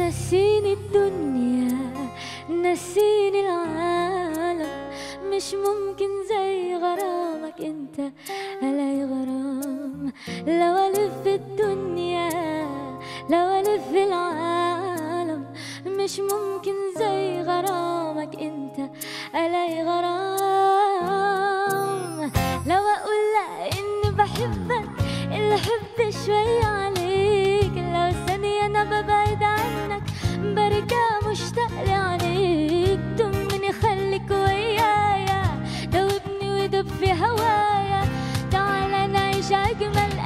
نسيني الدنيا نسيني العالم، مش ممكن زي غرامك انت الاقي غرام. لو الف الدنيا لو الف العالم، مش ممكن زي غرامك انت الاقي غرام. لو اقول لها اني بحبك الحب شوية عليك، لو ثانية انا ببعد عنك برجع مشتاق لعينيك. طمني خليك ويايا، دوبني ودب في هوايا، تعالى نعيش اجمل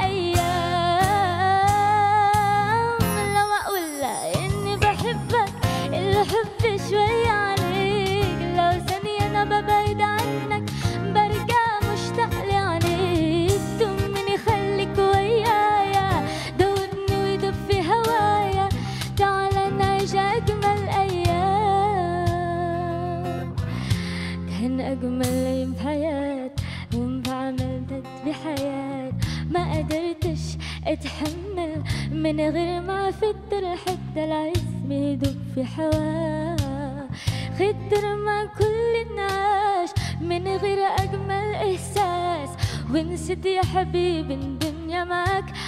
ايام. لو اقول لها اني بحبك الحب شوية عليك، لو ثانية انا ببعد عنك برجع مشتاق لعينيك. طمني خليك ويايا، دوبني ودب في هوايا، تعالى نعيش اجمل ايام. كان اجمل يوم بحياة يوم بعملت بحياة، ما قدرتش اتحمل من غير ما افكر حتى العزم يدوب في حواه. خدر مع كل الناس من غير اجمل احساس، ونسيت يا حبيبي الدنيا معاك